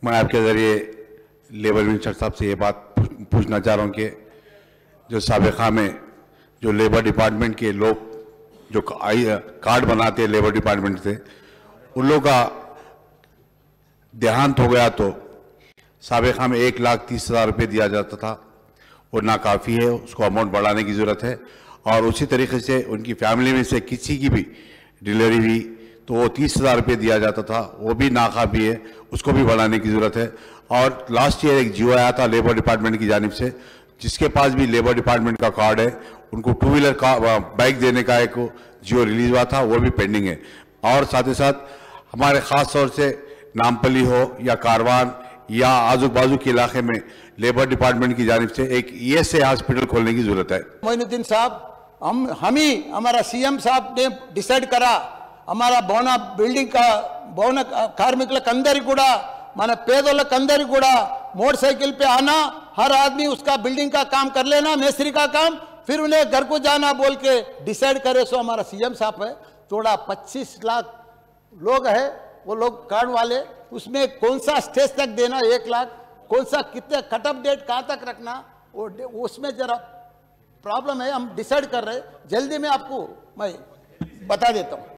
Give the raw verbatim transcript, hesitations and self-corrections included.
मैं आपके ज़रिए लेबर मिनिस्टर साहब से ये बात पूछना चाह रहा हूँ कि जो साबिक़ा में जो लेबर डिपार्टमेंट के लोग जो कार्ड बनाते हैं लेबर डिपार्टमेंट से, उन लोगों का देहांत हो गया तो साबिक़ा में एक लाख तीस हज़ार रुपये दिया जाता था, वो नाकाफ़ी है, उसको अमाउंट बढ़ाने की ज़रूरत है। और उसी तरीके से उनकी फैमिली में से किसी की भी डिलीवरी हुई तो वो तीस हज़ार रुपये दिया जाता था, वो भी नाकाफ़ी है, उसको भी बढ़ाने की ज़रूरत है। और लास्ट ईयर एक जियो आया था लेबर डिपार्टमेंट की जानिब से, जिसके पास भी लेबर डिपार्टमेंट का कार्ड है उनको टू व्हीलर का बाइक देने का एक जियो रिलीज हुआ था, वो भी पेंडिंग है। और साथ ही साथ हमारे ख़ास तौर से नामपल्ली हो या कारवान या आजू बाजू के इलाके में लेबर डिपार्टमेंट की जानिब से एक ई एस ए हॉस्पिटल खोलने की ज़रूरत है। मोइनुद्दीन साहब, हम हम ही हमारा सी एम साहब ने डिसाइड करा, हमारा భవన బిల్డింగ్ का భవన కార్మికులకు అందరికీ కూడా మన పేదోళ్ళకి అందరికీ కూడా मोटरसाइकिल पे आना, हर आदमी उसका बिल्डिंग का काम कर लेना, मेस्त्री का काम, फिर उन्हें घर को जाना बोल के डिसाइड करे। सो हमारा सीएम साहब है, थोड़ा पच्चीस लाख लोग है वो लोग कार्ड वाले, उसमें कौन सा स्टेज तक देना एक लाख, कौन सा कितने कट ऑफ डेट कहाँ तक रखना, वो उसमें जरा प्रॉब्लम है। हम डिसाइड कर रहे हैं, जल्दी में आपको मैं बता देता हूँ।